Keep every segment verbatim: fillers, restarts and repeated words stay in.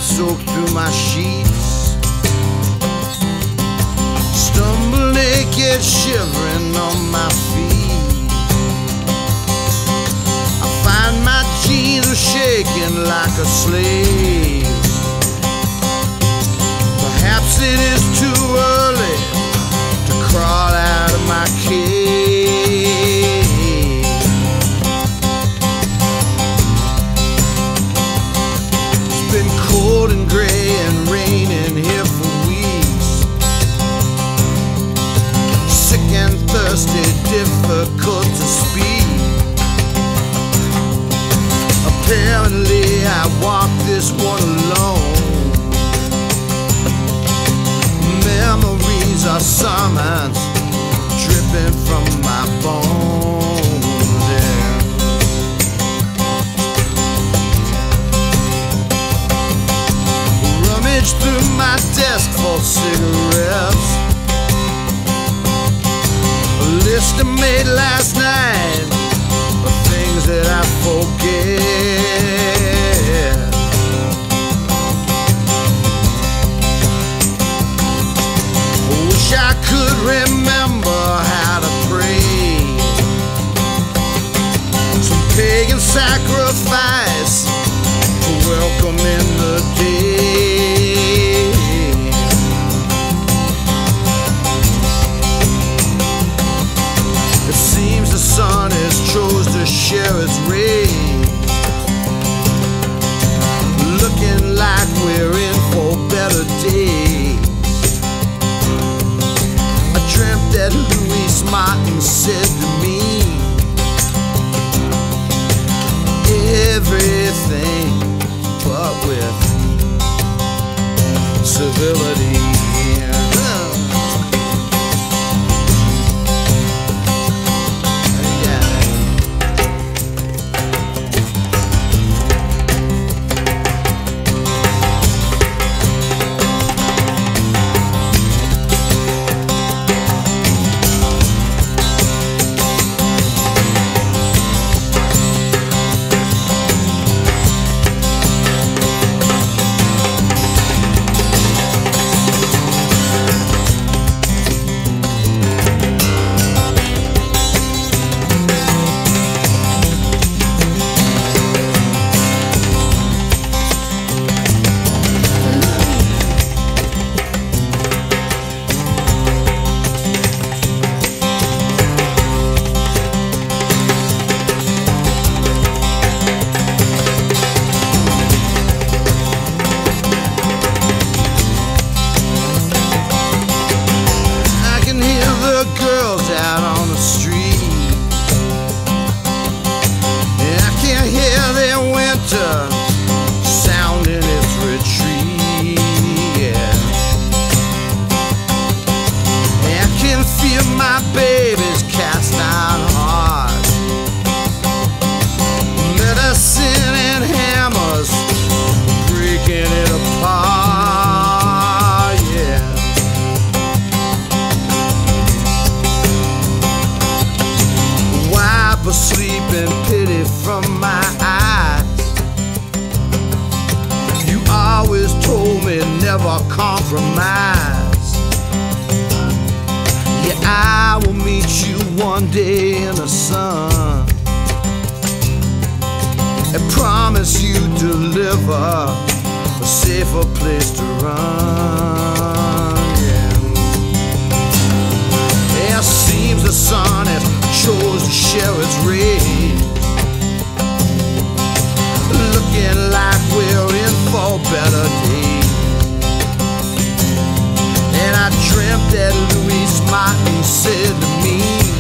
soaked through my sheets. Stumble naked, shivering on my feet. I find my jeans are shaking like a slave. Perhaps it is too early to crawl out of my cave. It's been cold and gray and raining here for weeks. Sick and thirsty, difficult to speak. Apparently I walk this one alone. Memories are summons dripping from my bones, yeah. Rummage through my desk for cigarettes. A list I made last night of things that I forget. I could remember how to pray, some pagan sacrifice for welcoming the day. It seems the sun has chose to share its rays, looking like we're in for better days. Dreamt that Louis Martin said to me, everything but with civility. Girls out on the street, and I can hear their winter sounding its retreat, yeah. And I can feel my baby's cast out heart, medicine and hammers breaking it apart, yeah. Sleep and pity from my eyes. You always told me never compromise. Yeah, I will meet you one day in the sun and promise you deliver a safer place to run, yeah. It seems the sun has chose to share its rays, looking like we're in for better days. And I dreamt that Louis Martin said to me,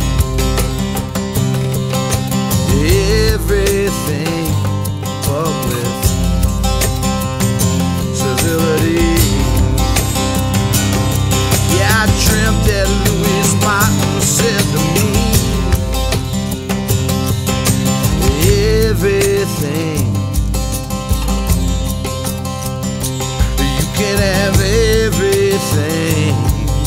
everything but with civility. Yeah, I dreamt that Louis Martin said to me, everything. You can have everything.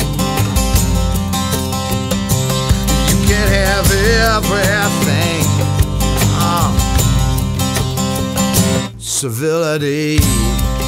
You can have everything. Uh, civility.